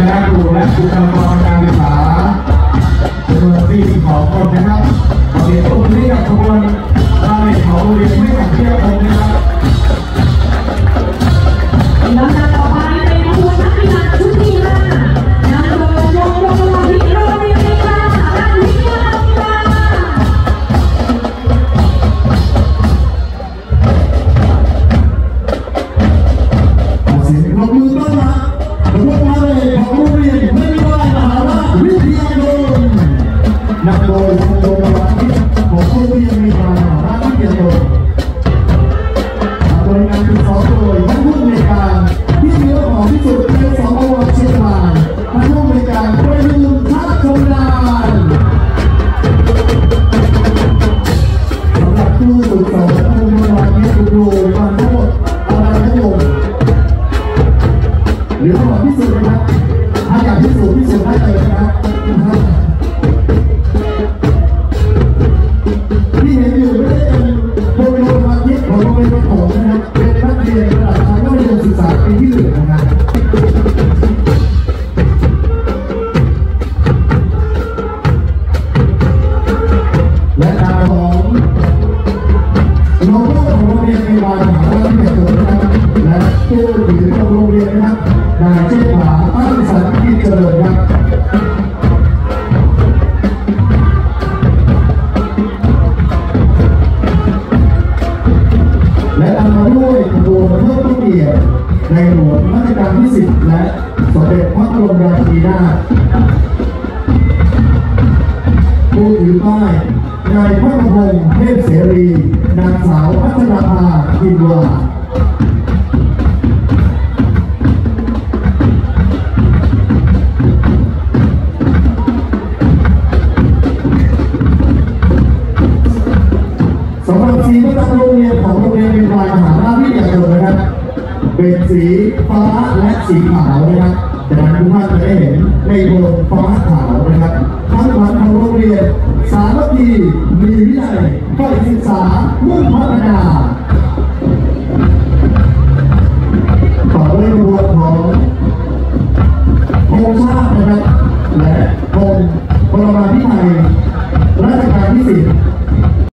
และครูและบุคลากรการศึกษาจำนวน42 คนนะครับขอเรียนต้นเรียกขบวนราเมศของโรงเรียนไม่ขัดเทียบคนนะครับลำดับต่อไปเป็นขบวนนักกีฬาชุดที่5นำโดยวงโรงเรียนโรงเรียนในการสถาบันวิทยาการเสียงปรบมือต้อนรับขบวนพาเหรดของโรงเรียนไม่มีว่ามหาราชวิทยาคมนำโดยวงโรงเรียนของโรงเรียนมีการมหาราชวิทยาคมโดยงานที่สองโดยท่านผู้อำนวยการที่มีระบบที่สุดในสมวเชียงรายท่านผู้อำนวยการประยุทธ์ทัศน์ชมนานสำหรับผู้ฝึกสอนผู้บริหารนี้โดยมาทั้งหมดอะไรทั้งหมดหรือระบบที่สุดนะครับถ้าอยากที่สุดได้เลยนะครับที่เห็นอยู่ไม่ได้เป็นโดยโรงพยาบาลที่ของโรงเรียนประถมนะครับเป็นนักเรียนระดับชั้นมัธยมศึกษาปีที่1นะครับและการของโลโก้ของโรงเรียนในวันมหาวิทยาลัยนะครับและผู้ถือของโรงเรียนนะครับนายเชษฐาตั้งสันติเจริญครับและตามมาด้วยขบวนเทิดพระเกียรติในหลวงรัชกาลที่10และสมเด็จพระบรมราชินีนาถผู้ถือป้ายนายพระพงษ์เทพเสรีนางสาวพัชรภาอินวาสำหรับสีประจำโรงเรียนของโรงเรียนเป็นฝ่ายมหาราชวิทยาคมนะครับเป็นสีฟ้าและสีขาวนะครับดังนั้นทุกท่านจะได้เห็นในโทนฟ้าขาวนะครับทั้งวันของโรงเรียนสามัคคีมีวินัยฝ่ายศึกษามุ่งพัฒนา